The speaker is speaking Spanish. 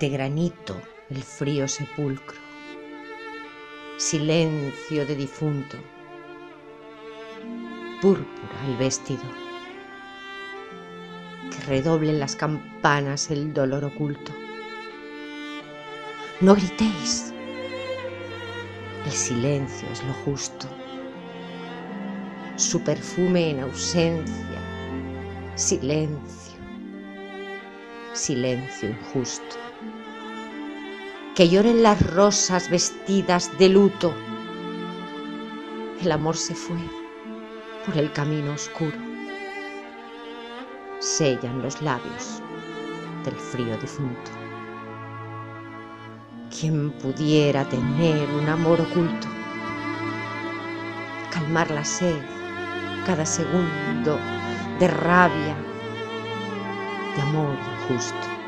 De granito el frío sepulcro, silencio de difunto, púrpura el vestido, que redoblen las campanas el dolor oculto. No gritéis, el silencio es lo justo, su perfume en ausencia, silencio, silencio injusto. Que lloren las rosas vestidas de luto. El amor se fue por el camino oscuro. Sellan los labios del frío difunto. ¿Quién pudiera tener un amor oculto? Calmar la sed cada segundo de rabia, de amor injusto.